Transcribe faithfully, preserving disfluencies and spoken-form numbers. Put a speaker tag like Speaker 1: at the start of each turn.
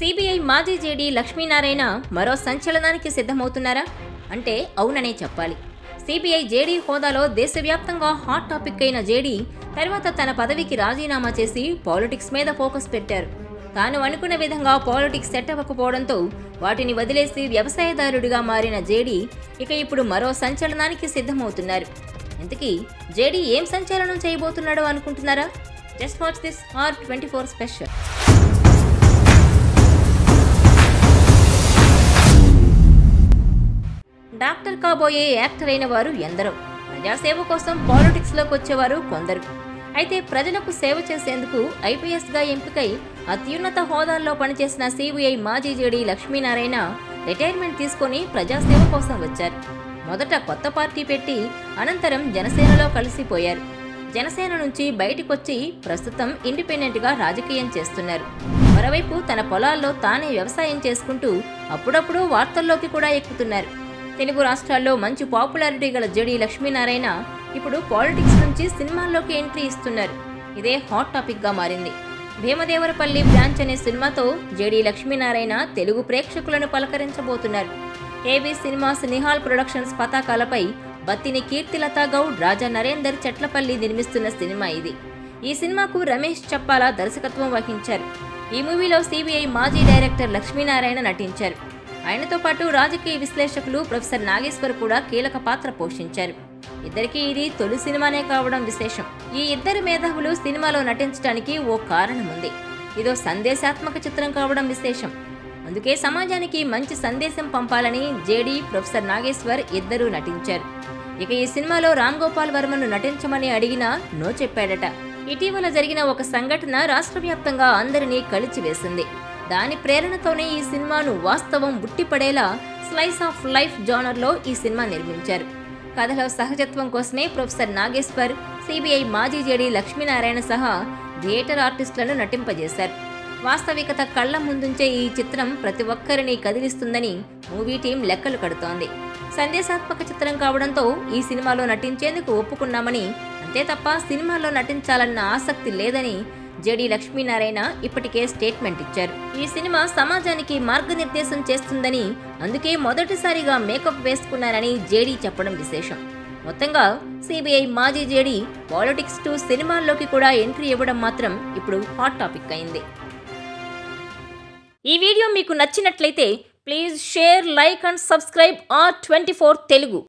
Speaker 1: CBI మాజీ JD Lakshmi Narayana మరో సంచలనానికి సిద్ధమవుతున్నారా అంటే అవుననే చెప్పాలి. సిబిఐ జేడీ హోదాలో దేశవ్యాప్తంగా హాట్ టాపిక్ అయిన జేడీ తర్వాత తన పదవికి రాజీనామా చేసి పాలిటిక్స్ మీద ఫోకస్ పెట్టారు. తాను అనుకున్న విధంగా పాలిటిక్స్ సెట్ అవ్వకపోవడంతో వాటిని వదిలేసి వ్యవసాయదారుడిగా మారిన జేడీ ఇక ఇప్పుడు మరో సంచలనానికి సిద్ధమవుతున్నారు. ఇంతకీ జేడీ ఏం సంచలనం చేయబోతున్నాడో అనుకుంటున్నారా? Just watch this R twenty four special. Doctor కాబోయే యాక్టర్ అయిన వారు ఎందరో, ప్రజాసేవ కోసం పాలిటిక్స్లోకి వచ్చేవారు కొందరు. అయితే ప్రజలకు సేవ చేసేందుకు ఐపీఎస్గా ఎంపికై అత్యున్నత హోదాల్లో పనిచేసిన సిబిఐ మాజీ జేడీ లక్ష్మీ నారాయణ రిటైర్మెంట్ తీసుకుని ప్రజాసేవ కోసం వచ్చారు. మొదట కొత్త పార్టీ పెట్టి అనంతరం జనసేనలో కలిసిపోయారు. జనసేన నుంచి బయటకొచ్చి ప్రస్తుతం ఇండిపెండెంట్గా రాజకీయం చేస్తున్నారు. మరోవైపు తన పొలాల్లో తానే వ్యవసాయం చేసుకుంటూ అప్పుడప్పుడు వార్తల్లోకి కూడా ఎక్కుతున్నారు. తెలుగు రాష్ట్రాల్లో మంచి పాపులారిటీ గల జేడీ లక్ష్మీనారాయణ ఇప్పుడు పాలిటిక్స్ నుంచి సినిమాల్లోకి ఎంట్రీ ఇస్తున్నారు. ఇదే హాట్ టాపిక్ గా మారింది. భీమదేవరపల్లి బ్రాంచ్ అనే సినిమాతో జేడీ లక్ష్మీనారాయణ తెలుగు ప్రేక్షకులను పలకరించబోతున్నారు. ఏబీ సినిమాస్, నిహాల్ ప్రొడక్షన్స్ పతాకాలపై బత్తిని కీర్తిలతా గౌడ్, రాజా నరేందర్ చెట్లపల్లి నిర్మిస్తున్న సినిమా ఇది. ఈ సినిమాకు రమేష్ చప్పాల దర్శకత్వం వహించారు. ఈ మూవీలో సిబిఐ మాజీ డైరెక్టర్ లక్ష్మీనారాయణ నటించారు. ఆయనతో పాటు రాజకీయ విశ్లేషకులు ప్రొఫెసర్ నాగేశ్వర్ కూడా కీలక పాత్ర పోషించారు. ఇద్దరికీ ఇది తొలి సినిమానే కావడం విశేషం. ఈ ఇద్దరు మేధావులు సినిమాలో నటించడానికి ఓ కారణం ఉంది. ఇదో సందేశాత్మక చిత్రం కావడం విశేషం. అందుకే సమాజానికి మంచి సందేశం పంపాలని జేడీ, ప్రొఫెసర్ నాగేశ్వర్ ఇద్దరూ నటించారు. ఇక ఈ సినిమాలో రామ్ గోపాల్ వర్మను నటించమని అడిగినా నో చెప్పాడట. ఇటీవల జరిగిన ఒక సంఘటన రాష్ట్ర వ్యాప్తంగా అందరినీ కలిచివేసింది. దాని ప్రేరణతోనే ఈ సినిమాను వాస్తవం ఉట్టిపడేలా స్లైస్ ఆఫ్ లైఫ్ జానర్లో ఈ సినిమా నిర్మించారు. కథలో సహజత్వం కోసమే ప్రొఫెసర్ నాగేశ్వర్, సిబిఐ మాజీ జేడీ లక్ష్మీనారాయణ సహా థియేటర్ ఆర్టిస్టులను నటింపజేశారు. వాస్తవికత కళ్ల ముందుంచే ఈ చిత్రం ప్రతి ఒక్కరిని కదిలిస్తుందని మూవీ టీం లెక్కలు కడుతోంది. సందేశాత్మక చిత్రం కావడంతో ఈ సినిమాలో నటించేందుకు ఒప్పుకున్నామని, అంతే తప్ప సినిమాలో నటించాలన్న ఆసక్తి లేదని జేడీ లక్ష్మీనారాయణ ఇప్పటికే స్టేట్మెంట్ ఇచ్చారు. ఈ సినిమా సమాజానికి మార్గనిర్దేశం చేస్తుందని, అందుకే మొదటిసారిగా మేకప్ వేసుకున్నారని జేడీ చెప్పడం విశేషం. మొత్తంగా సిబిఐ మాజీ జేడీ పాలిటిక్స్ టు సినిమాల్లోకి కూడా ఎంట్రీ ఇవ్వడం మాత్రం ఇప్పుడు హాట్ టాపిక్ అయింది. ఈ వీడియో మీకు నచ్చినట్లయితే please share, like and subscribe R twenty four Telugu.